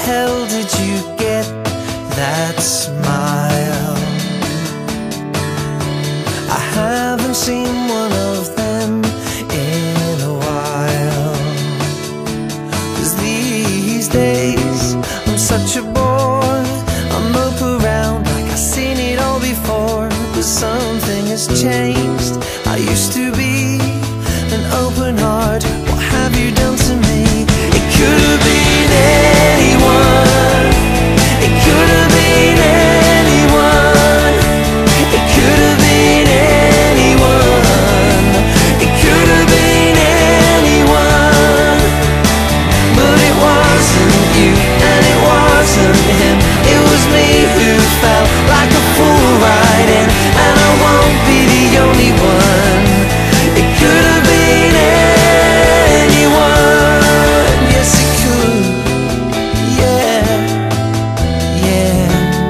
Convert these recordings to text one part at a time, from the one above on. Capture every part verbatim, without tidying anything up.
hell did you get that smile? I haven't seen one of them in a while. 'Cause these days I'm such a bore. I mope around like I've seen it all before. But something has changed. I used to be an open heart. What have you done to me? It could have been anyone. It could have been anyone. It could have been anyone. It could have been anyone. But it wasn't you and it wasn't him. It was me who felt like a fool right in. And I won't be the only one. It could have been anyone. Yes, it could. Yeah, yeah.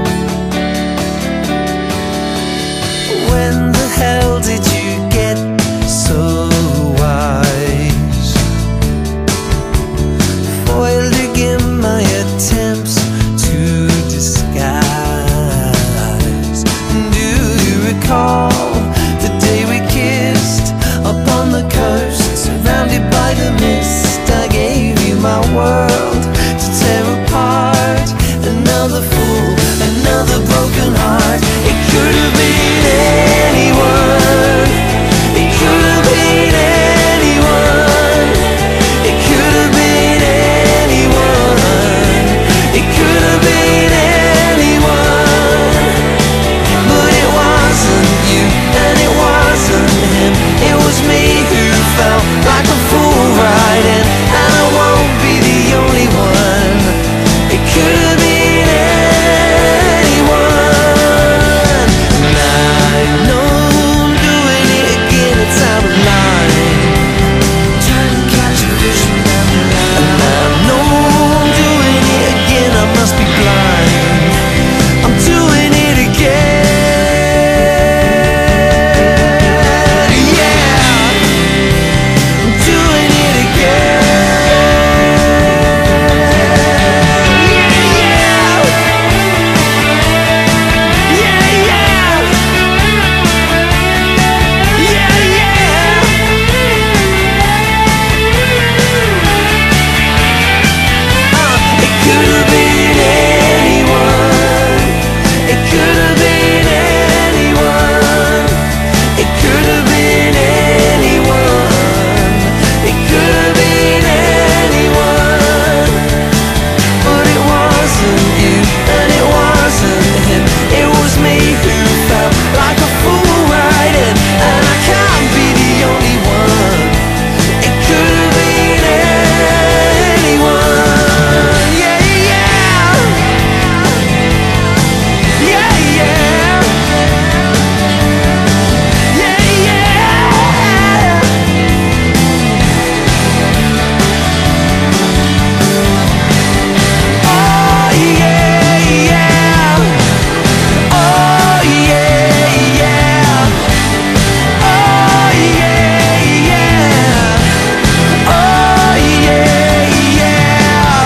When the hell did you get so wise? Foiled again my attempts to disguise. Do you recall the day we kissed upon the coast, surrounded by the mist? I gave you my world to tear apart. Another fool, another broken heart. It could have been anyone. It could have been anyone. It could have been anyone. It could have been anyone. But it wasn't you and it wasn't him. It was me who felt like a fool right in. And I won't be the only one. It could have been anyone. And I know I'm doing it again, it's out of line. Trying to catch a vision down the line. And I know I'm doing it again, I must be blind. I'm doing it again. Yeah, I'm doing it again. Yeah, yeah. Yeah, yeah. Yeah, yeah. Uh, it could have been anyone. It could have been anyone. It could have been anyone. It could have been anyone. But it wasn't you and it wasn't him. It was me who felt like a fool right in. And I can't be the only one. It could have been anyone. Yeah, yeah. Yeah, yeah. Yeah, yeah. Oh, yeah, yeah. Oh, yeah, yeah. Oh, yeah, yeah. Oh, yeah, yeah.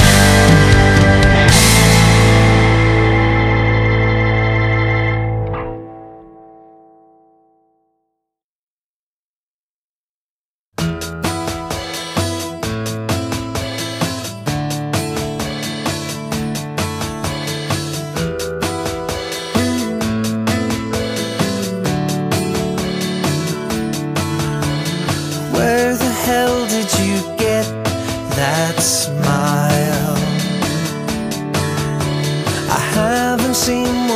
Where the hell did you get that smile? I haven't seen